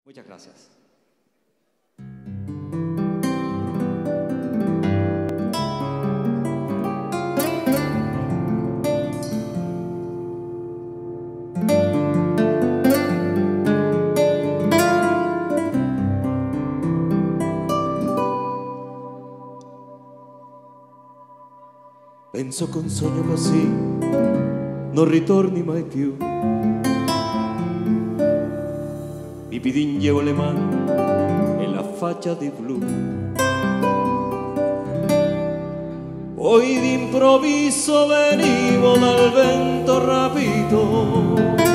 Muchas gracias. Penso che un sogno così non ritorni mai più. Mi pidignevo le mani e la faccia di blu. Poi d'improvviso venivo dal vento rapito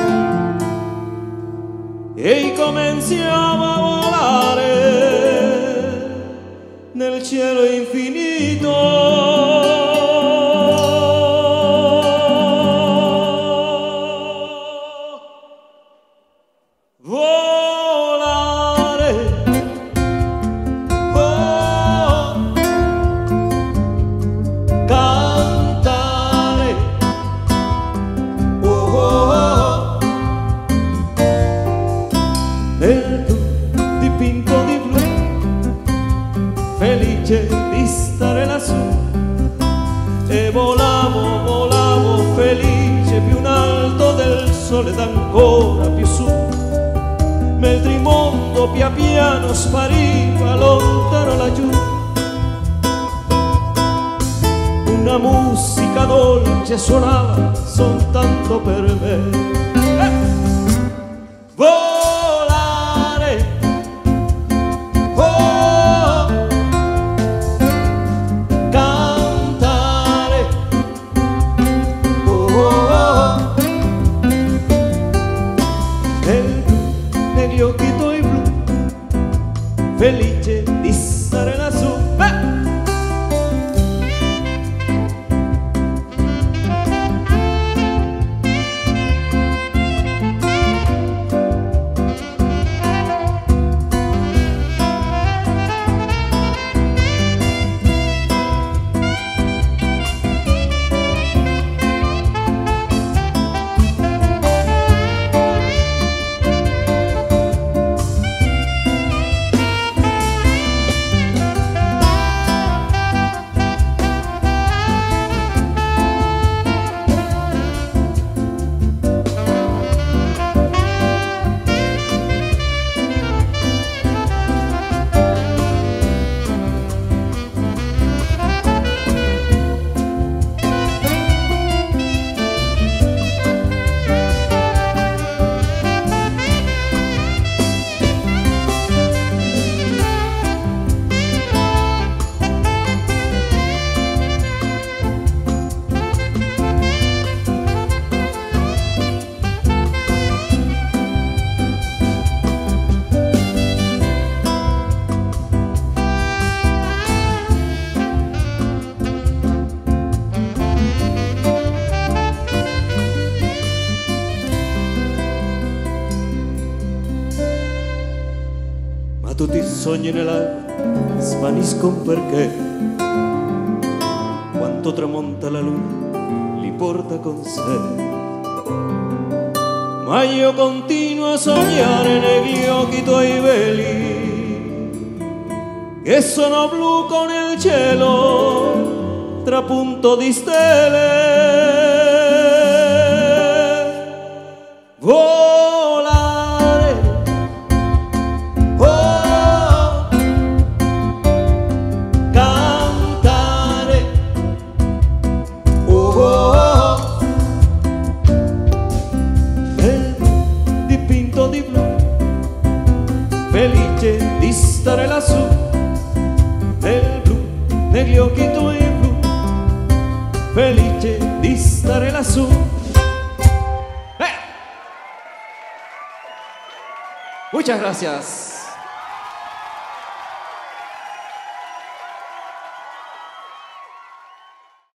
e cominciavo a volare nel cielo infinito. Nel blu dipinto di blu, felice di stare lassù, e volavo, volavo felice più in alto del sole ed ancora più su, mentre il mondo pian piano spariva lontano laggiù. Una musica dolce suonava soltanto per me. Negli occhi tuoi blu, felice di stare lassù. Tutti i sogni nell'alba svaniscono perché quando tramonta la luna li porta con sé. Ma io continuo a sognare negli occhi tuoi veli che sono blu con il cielo trapunto di stelle. Felice di stare lassù, nel blu, negli occhi tuoi blu, felice di stare lassù. Muchas gracias.